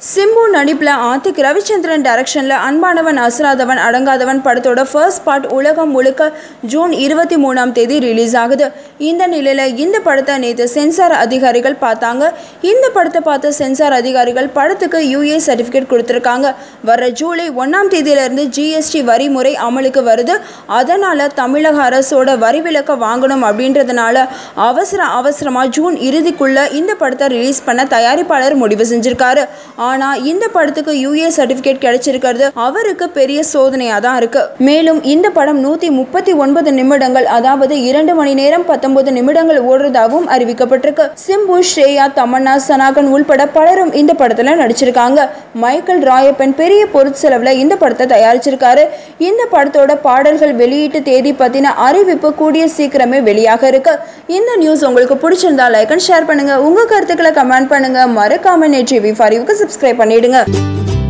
Simbu நடிப்புல Adhik Ravichandran டைரக்ஷன்ல Anbanavan Asaradhavan Adangadhavan படத்தோட ஃபர்ஸ்ட் பார்ட் உலகம் முழுக்க ஜூன் 23ஆம் தேதி ரிலீஸ் ஆகுது. இந்த நிலையில இந்த படத்தை நேத்து சென்சார் அதிகாரிகள் பார்த்தாங்க. இந்த படத்தை பார்த்த சென்சார் அதிகாரிகள் படத்துக்கு AAA சர்டிபிகேட் கொடுத்திருக்காங்க. வர ஜூலை 1ஆம் தேதியில இருந்து GST வரி முறை அமலுக்கு வருது. அதனால தமிழக அரசோட வரி விலக்க வாங்கணும் அப்படின்றதுனால அவசரமா ஜூன் இறுதிக்குள்ள இந்த படத்தை ரிலீஸ் பண்ண தயாரிப்பாளர் முடிவு செஞ்சிருக்காரு. ஆனா இந்த படத்துக்கு AAA சர்டிபிகேட் கிடைச்சிருக்கிறது அவருக்கு பெரிய சோதனையா தான் இருக்கு. மேலும் இந்த படம் 139 நிமிடங்கள் அதாவது 2 மணி நேரம் 19 நிமிடங்கள் ஓடுறதாகவும் அறிவிக்கப்பட்டிருக்கு. சிம்பு, ஸ்ரேயா, தமன்னா, சனாகன் உள்பட பலரும் இந்த படத்துல நடிச்சிருக்காங்க. மைக்கேல் ராயப்பன் பெரிய பொருட்செலவுல இந்த படத்தை தயாரிச்சிருக்காரு. இந்த படத்தோட பாடல்கள் வெளியீட்டு தேதி பத்தின அறிவிப்பு கூடிய சீக்கிரமே வெளியாக இருக்கு. இந்த நியூஸ் உங்களுக்கு பிடிச்சிருந்தா லைக் அண்ட் ஷேர் பண்ணுங்க. உங்க கருத்துக்களை கமெண்ட் பண்ணுங்க. மறக்காம NET TV4 சப்ஸ்கிரைப் பண்ணிடுங்க.